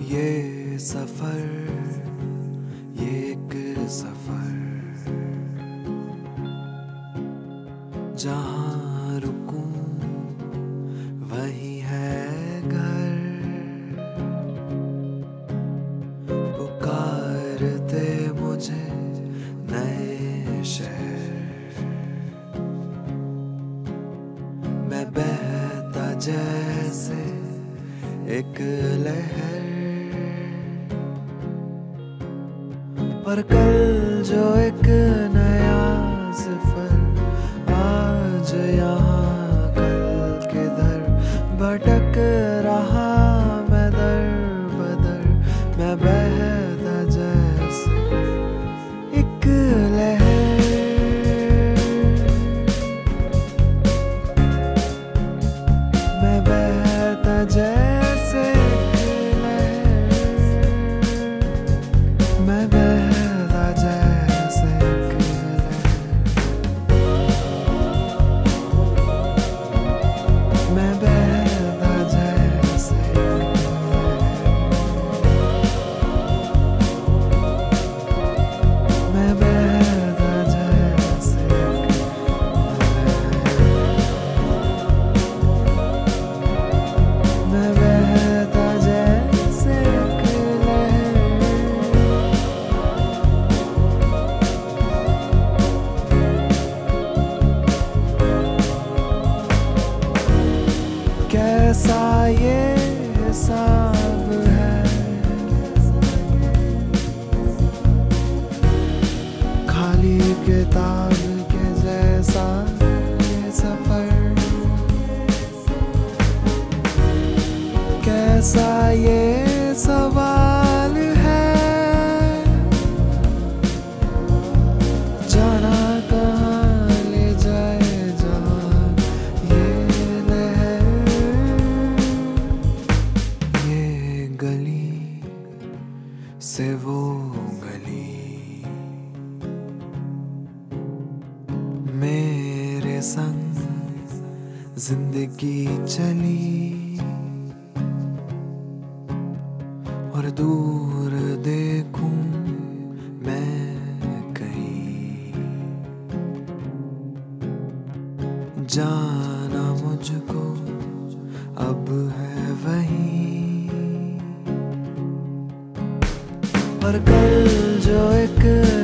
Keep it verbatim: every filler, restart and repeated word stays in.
ये सफर, ये एक सफर, जहाँ रुकूं वही है घर। पुकारते मुझे नए शहर, मैं बहता जैसे एक लहर। पर कल जो एक नया सफर, आज यहाँ कल किधर भटक रहा मैं दर बदर। मैं बहता जैसे एक लहर, मैं बहता जैसे एक लहर, मैं बहता जैसे एक लहर, मैं बहता जैसे एक लहर, मैं बहता जैसे एक लहर, मैं बहता जैसे एक लहर। कैसा ये हिसाब है, खाली किताब के जैसा ये सफर। कैसा ये सवाल है, जाना कहाँ ले जाए जहाँ ये लहर। ये गली से वो गली, मेरे संग जिंदगी चली। और दूर देखूं मैं कहीं, जाना मुझको अब है वहीं। पर कल जो एक